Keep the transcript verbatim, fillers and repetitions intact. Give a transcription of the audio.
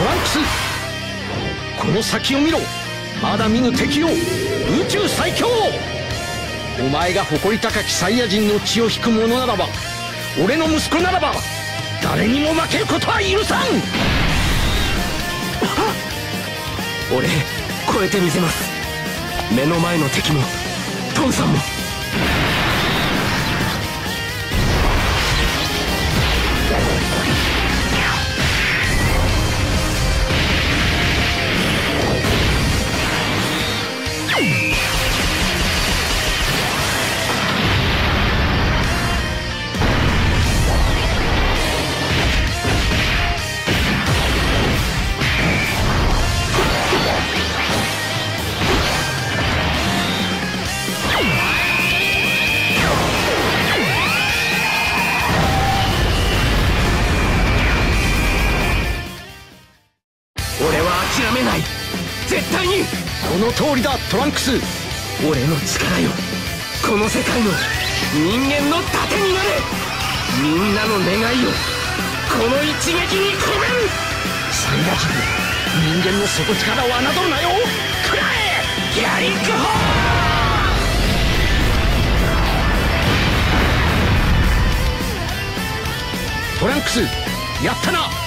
トランクス、この先を見ろ。まだ見ぬ敵を、宇宙最強。お前が誇り高きサイヤ人の血を引く者ならば、俺の息子ならば誰にも負けることは許さん。 俺超えてみせます。目の前の敵もトンさんも。諦めない、絶対に。 この通りだトランクス。 俺の力よ、この世界の人間の盾になれ。みんなの願いをこの一撃に込める。 サイヤ人、人間の底力を侮るなよ。食らえギャリックホー。トランクス、やったな。